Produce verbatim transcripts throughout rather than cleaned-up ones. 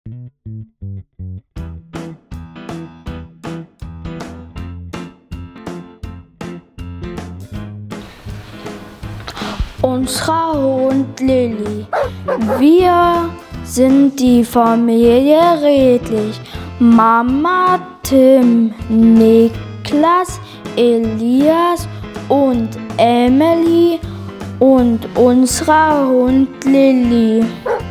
Unser Hund Lilly. Wir sind die Familie Redlich. Mama, Tim, Niklas, Elias und Emily und unser Hund Lilly.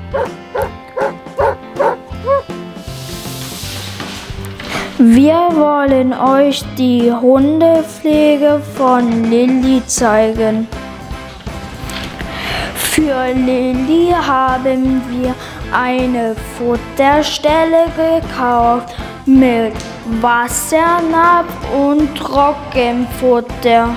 Wir wollen euch die Hundepflege von Lilly zeigen. Für Lilly haben wir eine Futterstelle gekauft mit Wassernapf und Trockenfutter.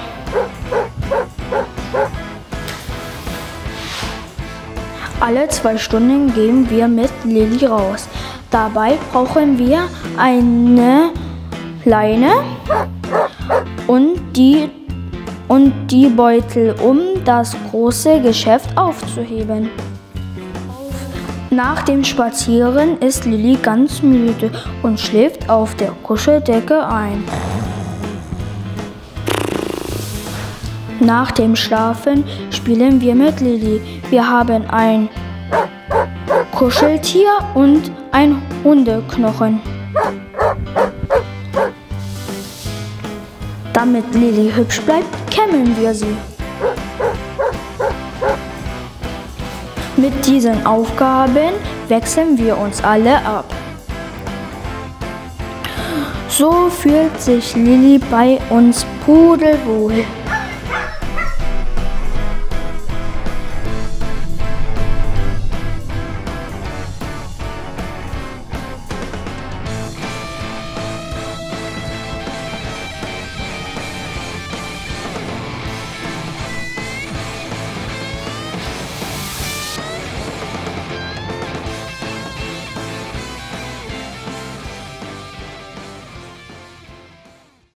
Alle zwei Stunden gehen wir mit Lilly raus. Dabei brauchen wir eine Leine und die, und die Beutel, um das große Geschäft aufzuheben. Nach dem Spazieren ist Lilly ganz müde und schläft auf der Kuscheldecke ein. Nach dem Schlafen spielen wir mit Lilly. Wir haben ein Kuscheltier und ein Hundeknochen. Damit Lilly hübsch bleibt, kämmen wir sie. Mit diesen Aufgaben wechseln wir uns alle ab. So fühlt sich Lilly bei uns pudelwohl.